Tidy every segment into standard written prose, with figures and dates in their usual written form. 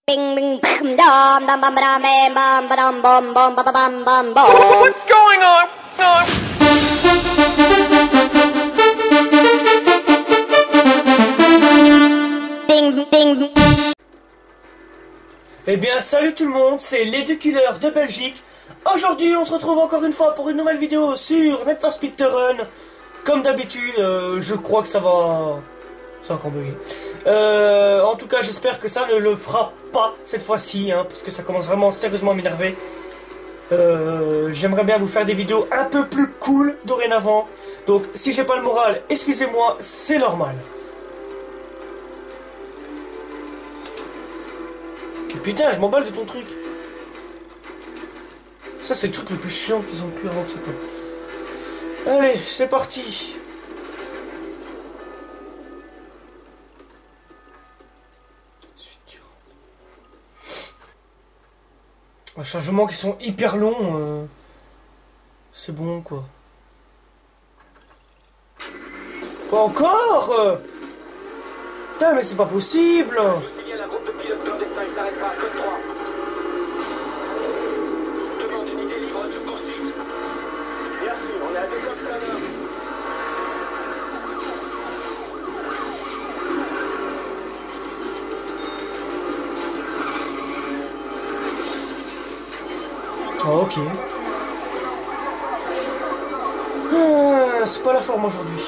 Bing bing bam dum dum bum bam bam bam bum bum bum bum bum bum. What's going on? Ding ding. Eh bien salut tout le monde, c'est les deux killers de Belgique. Aujourd'hui on se retrouve encore une fois pour une nouvelle vidéo sur Need for Speed Run. Comme d'habitude, je crois que ça va encore bugger. En tout cas j'espère que ça ne le fera pas cette fois-ci, hein, parce que ça commence vraiment sérieusement à m'énerver. J'aimerais bien vous faire des vidéos un peu plus cool dorénavant. Donc si j'ai pas le moral, excusez-moi, c'est normal. Putain, je m'emballe de ton truc. Ça, c'est le truc le plus chiant qu'ils ont pu inventer, quoi. Allez, c'est parti. Les changements qui sont hyper longs. C'est bon, quoi. Pas encore. Putain, mais c'est pas possible. Oh, ok. C'est pas la forme aujourd'hui.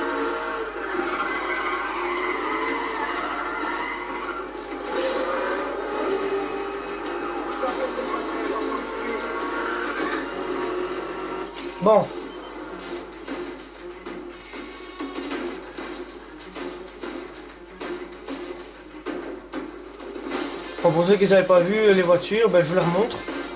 Bon. Bon, pour ceux qui n'avaient pas vu les voitures, ben, je vous les remontre.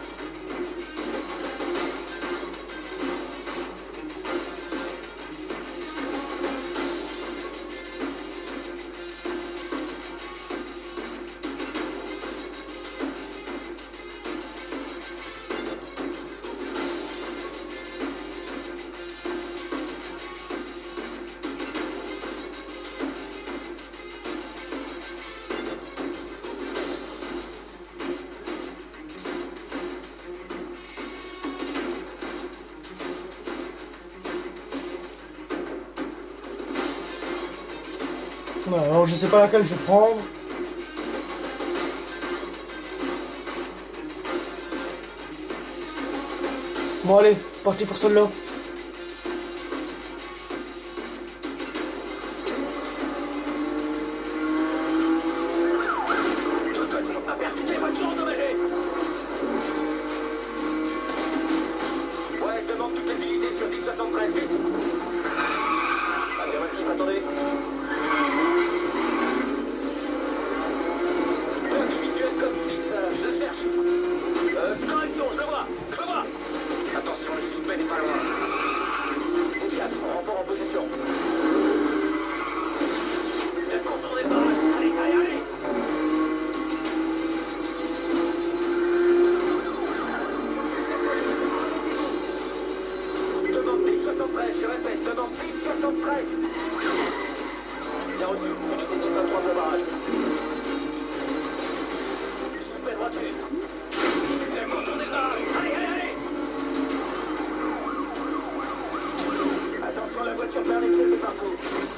Voilà, alors je sais pas laquelle je vais prendre. Bon allez, c'est parti pour celle-là. Ouais, je demande toutes les unités sur 1073. Affirmatif, attendez. Individuel comme 6, je cherche. Correction, je le vois. Attention, le suspect n'est pas loin. Et 4, renfort en position. Bien contourné par là. Allez. Demande 1073, je répète, demande 1073. Bien reçu, unité 1023 pour barrage. Suspect droitier. Bien contourné par là. Allez. Attention, la voiture perd les clés de partout.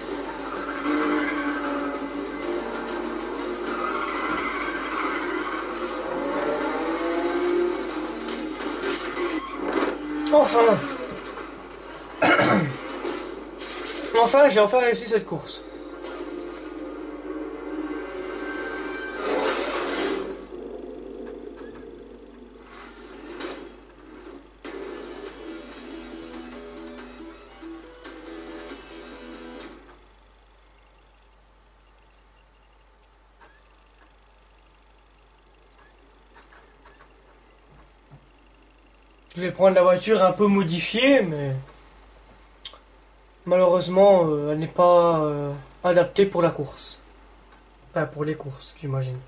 Enfin. Enfin, j'ai enfin réussi cette course. Je vais prendre la voiture un peu modifiée, mais malheureusement, elle n'est pas adaptée pour la course. Enfin, pour les courses, j'imagine.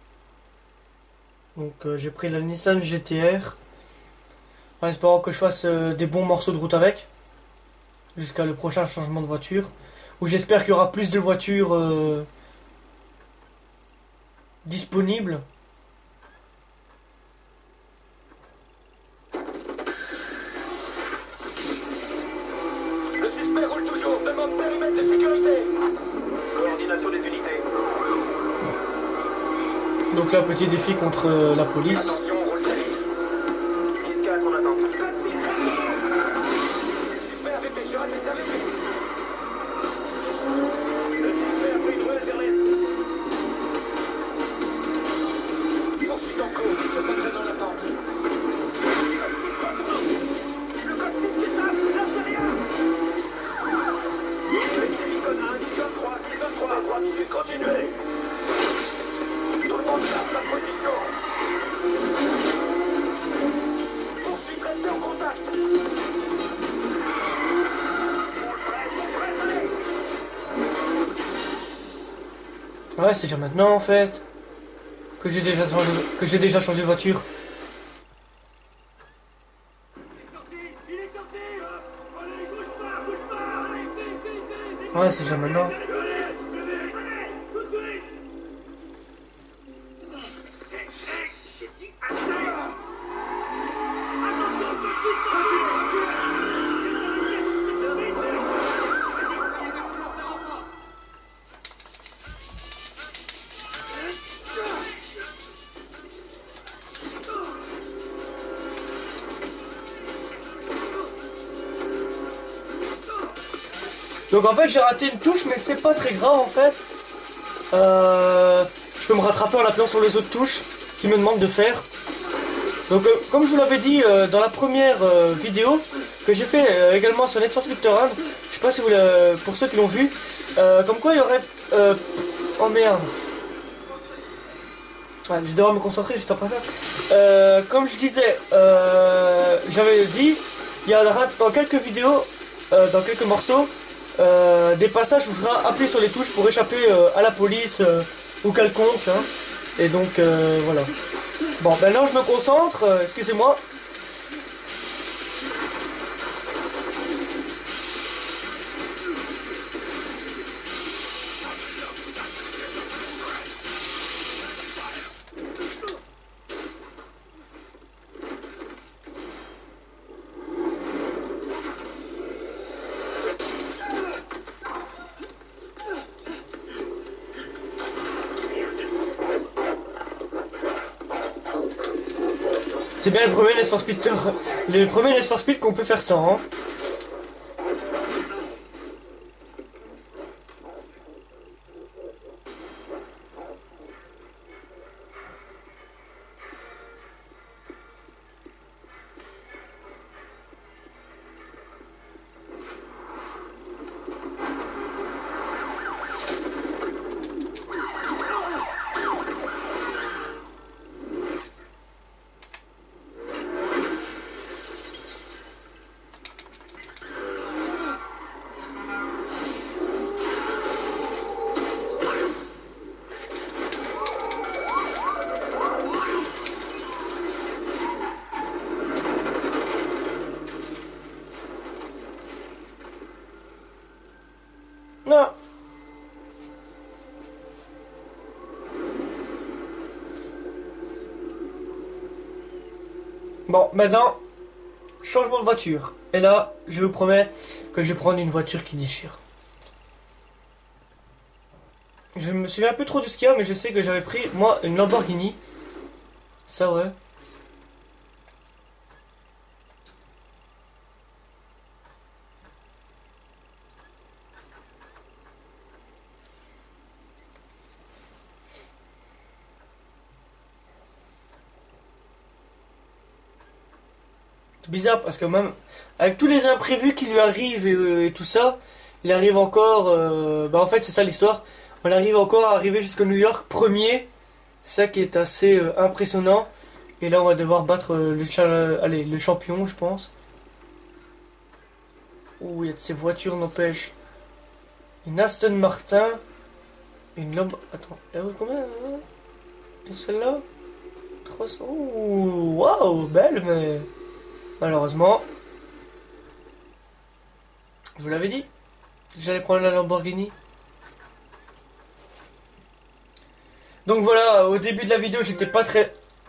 Donc j'ai pris la Nissan GT-R, en espérant que je fasse des bons morceaux de route avec, jusqu'à le prochain changement de voiture, où j'espère qu'il y aura plus de voitures disponibles Donc là, petit défi contre la police. Attention, roule très vite. 10-4, on attend. Super, VP, je rate, c'est VP. Le super, bruit de ruelle vers l'est. Poursuite en cours, se passe dans l'attente. Le code 6 qui tape, lâche rien. Le silicone 1, 10-23, 10-23, droite, continuez. Tout le monde tape la position. Poursuite, restez en contact. Ouais, c'est déjà maintenant en fait que j'ai déjà changé de voiture. Ouais, c'est déjà maintenant. Donc en fait j'ai raté une touche mais c'est pas très grave en fait. Je peux me rattraper en appuyant sur les autres touches qui me demandent de faire. Donc comme je vous l'avais dit dans la première vidéo que j'ai fait également sur Need for Speed Run, je sais pas si vous pour ceux qui l'ont vu, comme quoi il y aurait... oh merde. Ouais, je devrais me concentrer juste après ça. Comme je disais, j'avais dit, il y aura dans quelques vidéos, dans quelques morceaux, des passages où il faudra appuyer sur les touches pour échapper à la police ou quelconque. Hein. Et donc voilà. Bon, maintenant je me concentre, excusez-moi. C'est bien le premier Need for Speed, le premier Need for Speed qu'on peut faire ça. Hein. Non. Bon, maintenant, changement de voiture. Et là, je vous promets que je vais prendre une voiture qui déchire. Je me souviens un peu trop de ce qu'il y a, mais je sais que j'avais pris, moi, une Lamborghini. Ça, ouais. C'est bizarre parce que même avec tous les imprévus qui lui arrivent et tout ça, il arrive encore... bah en fait c'est ça l'histoire. On arrive encore à arriver jusqu'au New York premier. C'est ça qui est assez impressionnant. Et là on va devoir battre le champion je pense. Ouh, il y a de ces voitures n'empêche. Une Aston Martin. Une Lamb... Attends, combien et celle-là 300... Ouh, waouh, belle mais... Malheureusement, je vous l'avais dit, j'allais prendre la Lamborghini. Donc voilà, au début de la vidéo, j'étais pas très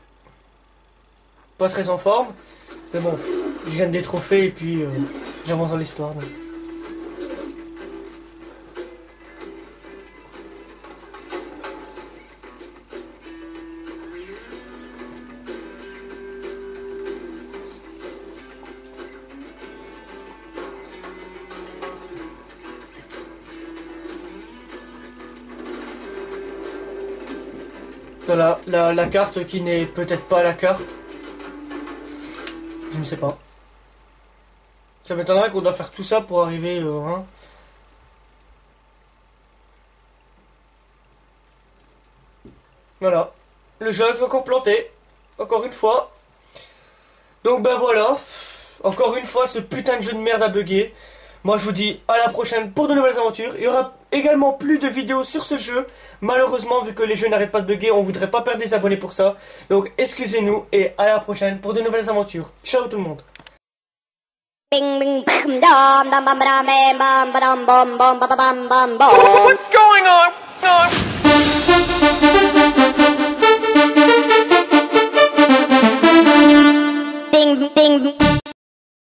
en forme. Mais bon, je gagne des trophées et puis j'avance dans l'histoire. Donc. Voilà, la carte qui n'est peut-être pas la carte. Je ne sais pas. Ça m'étonnerait qu'on doit faire tout ça pour arriver hein. Voilà. Le jeu est encore planté. Encore une fois. Donc ben voilà. Encore une fois, ce putain de jeu de merde a bugué. Moi je vous dis à la prochaine pour de nouvelles aventures. Il y aura également plus de vidéos sur ce jeu. Malheureusement, vu que les jeux n'arrêtent pas de bugger, on voudrait pas perdre des abonnés pour ça. Donc excusez-nous et à la prochaine pour de nouvelles aventures. Ciao tout le monde. Bing bing bam dam dam bam bam bam bam bam bam bam bam bam bam. What's going on?